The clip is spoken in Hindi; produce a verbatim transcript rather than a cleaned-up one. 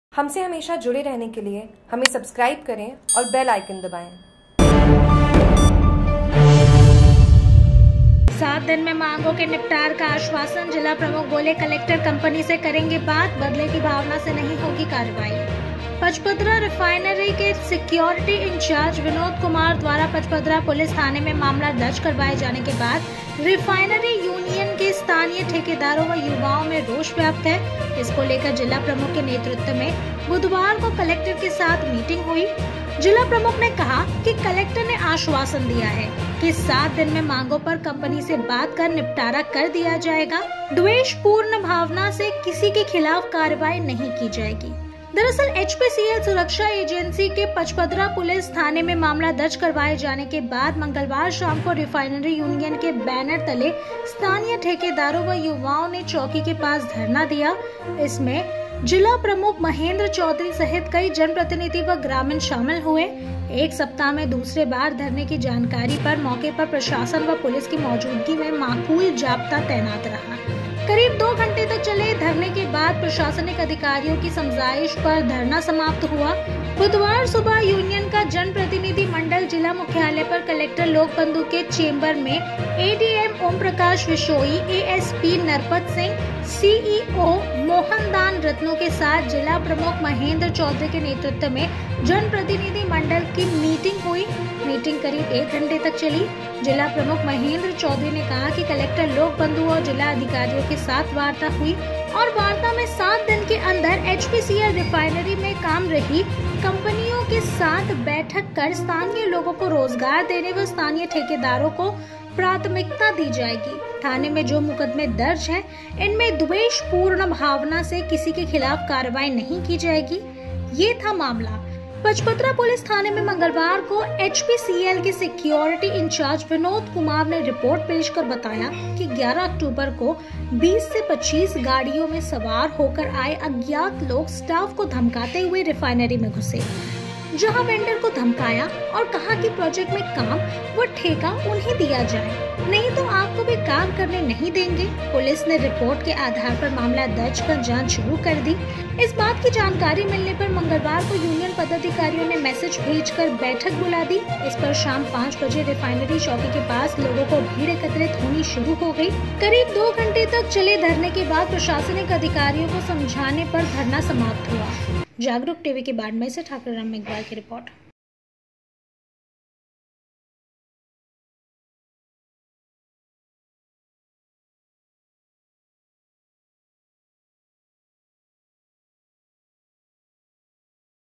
हमसे हमेशा जुड़े रहने के लिए हमें सब्सक्राइब करें और बेल आइकन दबाएं। सात दिन में मांगों के निपटार का आश्वासन। जिला प्रमुख बोले, कलेक्टर कंपनी से करेंगे बात, बदले की भावना से नहीं होगी कार्रवाई। पचपदरा रिफाइनरी के सिक्योरिटी इंचार्ज विनोद कुमार द्वारा पचपदरा पुलिस थाने में मामला दर्ज करवाए जाने के बाद रिफाइनरी यूनियन के स्थानीय ठेकेदारों व युवाओं में रोष व्याप्त है। इसको लेकर जिला प्रमुख के नेतृत्व में बुधवार को कलेक्टर के साथ मीटिंग हुई। जिला प्रमुख ने कहा कि कलेक्टर ने आश्वासन दिया है कि सात दिन में मांगों पर कंपनी से बात कर निपटारा कर दिया जाएगा। द्वेषपूर्ण भावना से किसी के खिलाफ कार्रवाई नहीं की जाएगी। दरअसल एच पी सी एल सुरक्षा एजेंसी के पचपदरा पुलिस थाने में मामला दर्ज करवाए जाने के बाद मंगलवार शाम को रिफाइनरी यूनियन के बैनर तले स्थानीय ठेकेदारों व युवाओं ने चौकी के पास धरना दिया। इसमें जिला प्रमुख महेंद्र चौधरी सहित कई जनप्रतिनिधि व ग्रामीण शामिल हुए। एक सप्ताह में दूसरे बार धरने की जानकारी पर मौके पर प्रशासन व पुलिस की मौजूदगी में माकूल जाब्ता तैनात रहा। करीब दो घंटे तक चले धरने के बाद प्रशासनिक अधिकारियों की समझाइश पर धरना समाप्त हुआ। बुधवार सुबह यूनियन का जनप्रतिनिधि मंडल जिला मुख्यालय पर कलेक्टर लोकबंधु के चेंबर में A D M Om Prakash Vishoi, A S P Narpat Singh, C E O Mohan Dan रत्नों के साथ जिला प्रमुख महेंद्र चौधरी के नेतृत्व में जनप्रतिनिधि मंडल की मीटिंग हुई। मीटिंग करीब एक घंटे तक चली। जिला प्रमुख महेंद्र चौधरी ने कहा कि कलेक्टर लोकबंधु और जिला अधिकारियों के साथ वार्ता हुई और वार्ता में सात दिन के अंदर H P C L refinery में काम रही कंपनियों के साथ बैठक कर स्थानीय लोगों को रोजगार देने व स्थानीय ठेकेदारों को प्राथमिकता दी जाएगी। थाने में जो मुकदमे दर्ज हैं, इनमें द्वेषपूर्ण भावना से किसी के खिलाफ कार्रवाई नहीं की जाएगी। ये था मामला। पचपदरा पुलिस थाने में मंगलवार को एच पी सी एल के सिक्योरिटी इंचार्ज विनोद कुमार ने रिपोर्ट पेश कर बताया कि ग्यारह अक्टूबर को बीस से पच्चीस गाड़ियों में सवार होकर आए अज्ञात लोग स्टाफ को धमकाते हुए रिफाइनरी में घुसे, जहां वेंडर को धमकाया और कहा कि प्रोजेक्ट में काम व ठेका उन्हें दिया जाए, नहीं तो आपको भी काम करने नहीं देंगे। पुलिस ने रिपोर्ट के आधार पर मामला दर्ज कर जांच शुरू कर दी। इस बात की जानकारी मिलने पर मंगलवार को यूनियन पदाधिकारियों ने मैसेज भेजकर बैठक बुला दी। इस पर शाम पाँच बजे रिफाइनरी चौकी के पास लोगों को भीड़ एकत्रित होनी शुरू हो गई। करीब दो घंटे तक चले धरने के बाद प्रशासनिक अधिकारियों को समझाने पर धरना समाप्त हुआ। जागरूक टीवी के बाड़मेर से ठाकुर राम मेघवाल की रिपोर्ट।